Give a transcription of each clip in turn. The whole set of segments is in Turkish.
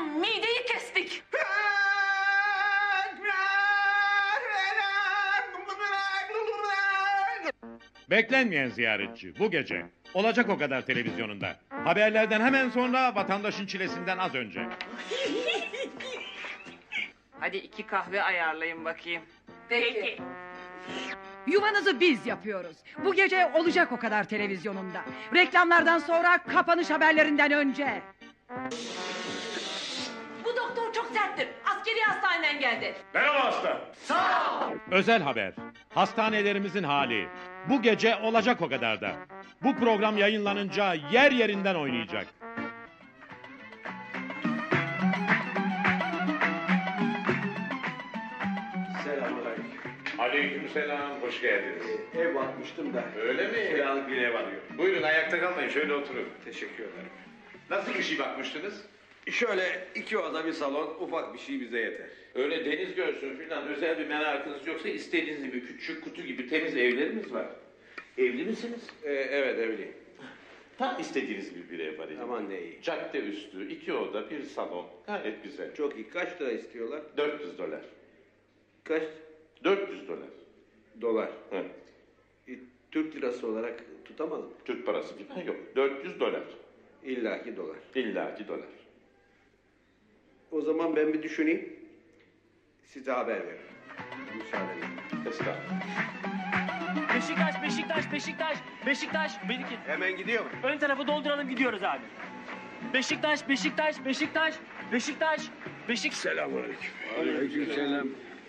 Tam mideyi kestik. Beklenmeyen ziyaretçi bu gece. Olacak o kadar televizyonunda. Haberlerden hemen sonra vatandaşın çilesinden az önce. Hadi 2 kahve ayarlayın bakayım. Peki. Yuvanızı biz yapıyoruz. Bu gece olacak o kadar televizyonunda. Reklamlardan sonra kapanış haberlerinden önce. Bu doktor çok serttir. Askeri hastaneden geldi. Merhaba hasta. Sağ ol. Özel haber. Hastanelerimizin hali. Bu gece olacak o kadar da. Bu program yayınlanınca yer yerinden oynayacak. Selamünaleyküm. Aleykümselam, hoş geldiniz. Ev bakmıştım da. Öyle mi? Kiralık bir ev arıyorum. Buyurun ayakta kalmayın, şöyle oturun. Teşekkür ederim. Nasıl bir şey bakmıştınız? Şöyle 2 oda bir salon, ufak bir şey bize yeter. Öyle deniz görsün filan özel bir merakınız yoksa istediğiniz gibi küçük kutu gibi temiz evlerimiz var. Evli misiniz? Evet evliyim. Tam istediğiniz gibi bir ev var. Aman ne iyi. Cadde üstü, 2 oda, bir salon. Gayet güzel. Çok iyi. Kaç lira istiyorlar? $400. Kaç? $400. Dolar. Hı. Türk lirası olarak tutamaz mı? Türk parası falan yok. $400. İllaki dolar. İllaki dolar. O zaman ben bir düşüneyim. Size haber veririm. Müsaadenizle. Estağfurullah. Beşiktaş, Beşiktaş, Beşiktaş, Beşiktaş. Hemen gidiyor mu? Ön tarafı dolduralım gidiyoruz abi. Beşiktaş, Beşiktaş, Beşiktaş, Beşiktaş, Beşiktaş. Selamünaleyküm. Aleykümselam.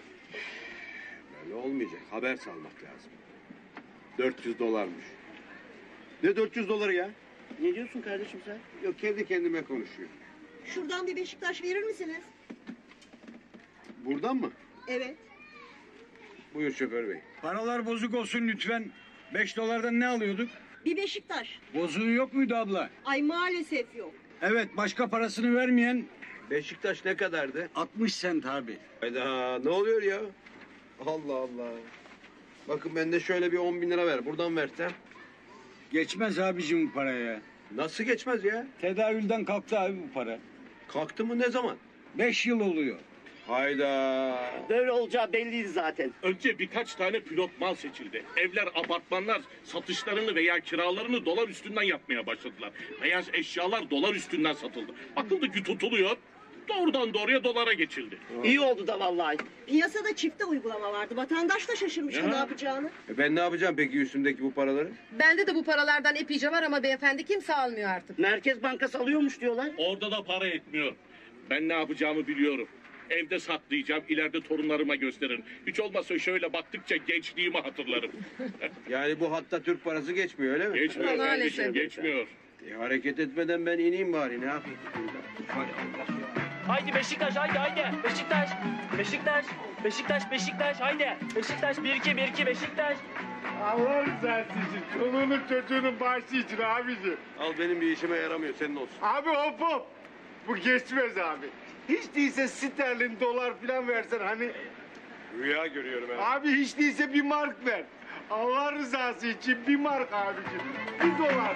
Böyle olmayacak. Haber salmak lazım. 400 dolarmış. Ne 400 doları ya? Ne diyorsun kardeşim sen? Yok kendi kendime konuşuyor. Şuradan bir Beşiktaş verir misiniz? Buradan mı? Evet. Buyur şoför bey. Paralar bozuk olsun lütfen. 5 dolardan ne alıyorduk? Bir Beşiktaş. Bozuğu yok muydu abla? Ay maalesef yok. Evet, başka parasını vermeyen Beşiktaş ne kadardı? 60 sent abi. Hayda ne oluyor ya? Allah Allah. Bakın bende şöyle bir 10 bin lira ver. Buradan versem. Geçmez abicim bu paraya. Nasıl geçmez ya? Tedavülden kalktı abi bu para. Kalktı mı ne zaman? 5 yıl oluyor. Hayda. Böyle olacağı belliydi zaten. Önce birkaç tane pilot mal seçildi. Evler, apartmanlar satışlarını veya kiralarını dolar üstünden yapmaya başladılar. Beyaz eşyalar dolar üstünden satıldı. Bakıldı ki tutuluyor. Doğrudan doğruya dolara geçildi. İyi oldu da vallahi. Piyasada çifte uygulama vardı. Vatandaş da şaşırmıştı ne yapacağını. Ben ne yapacağım peki üstümdeki bu paraları? Bende de bu paralardan epeyce var ama beyefendi kimse almıyor artık. Merkez Bankası alıyormuş diyorlar. Orada da para etmiyor. Ben ne yapacağımı biliyorum. Evde saklayacağım, ileride torunlarıma gösteririm. Hiç olmazsa şöyle baktıkça gençliğimi hatırlarım. Yani bu hatta Türk parası geçmiyor öyle mi? Geçmiyor Maalesef. kardeşim, geçmiyor. Hareket etmeden ben ineyim bari ne yapayım? Hay Allah ya. Haydi Beşiktaş, haydi haydi. Beşiktaş, Beşiktaş, Beşiktaş, Beşiktaş, haydi. Beşiktaş, 1-2, Beşiktaş. Allah rızası için, çoluğunun çocuğunun bağışı için abiciğim. Al benim bir işime yaramıyor senin olsun. Abi hop hop. Bu geçmez abi. Hiç değilse sterlin, dolar falan versen hani. Rüya görüyorum ben. Abi hiç değilse bir mark ver. Allah rızası için bir mark abiciğim. Bir dolar.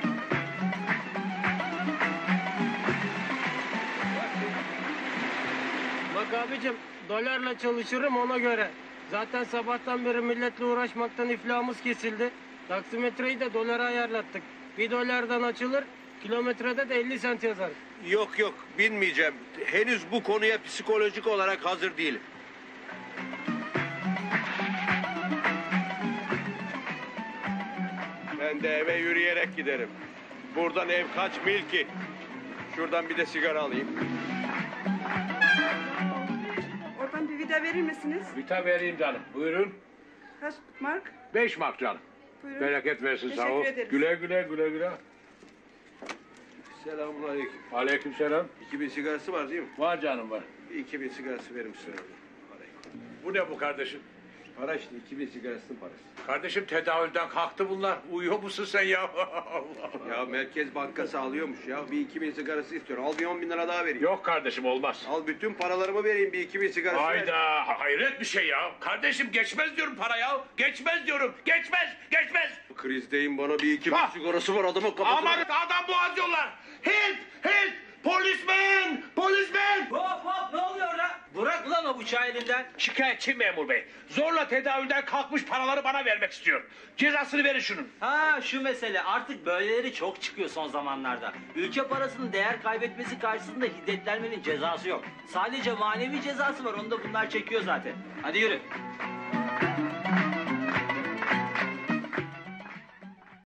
Bak abicim, dolarla çalışırım ona göre. Zaten sabahtan beri milletle uğraşmaktan iflahımız kesildi. Taksimetreyi de dolara ayarlattık. 1 dolardan açılır, kilometrede de 50 sent yazar. Yok yok bilmeyeceğim. Henüz bu konuya psikolojik olarak hazır değilim. Ben de eve yürüyerek giderim. Buradan ev kaç mil ki? Şuradan bir de sigara alayım. Oradan bir vida verir misiniz? Vita vereyim canım. Buyurun. Kaç mark? 5 mark canım. Buyurun. Bereket versin sağ ol. Teşekkür ederiz. Güle güle güle güle. Selamünaleyküm. Aleykümselam. 2000 sigarası var değil mi? Var canım var. 2000 sigarası verir misin? Bu ne bu kardeşim? Para işte 2000 sigarasının parası. Kardeşim tedavülden kalktı bunlar. Uyuyor musun sen ya? Ya Merkez Bankası alıyormuş ya. Bir 2000 sigarası istiyor. Al bir 10 bin lira daha vereyim. Yok kardeşim olmaz. Al bütün paralarımı vereyim bir 2000 sigarası ver. Hayda hayret bir şey ya. Kardeşim geçmez diyorum para ya. Geçmez diyorum. Geçmez. Geçmez. Krizdeyim bana bir 2000 Ah! sigarası var adamın kafasına. Aman adam boğazlıyorlar. Help! Help! Polismen! Polismen! bıçağı elinden. Şikayetçi memur bey. Zorla tedavülden kalkmış paraları bana vermek istiyor. Cezasını verin şunun. Ha şu mesele, artık böyleleri çok çıkıyor son zamanlarda. Ülke parasının değer kaybetmesi karşısında hiddetlenmenin cezası yok. Sadece manevi cezası var, onu da bunlar çekiyor zaten. Hadi yürü.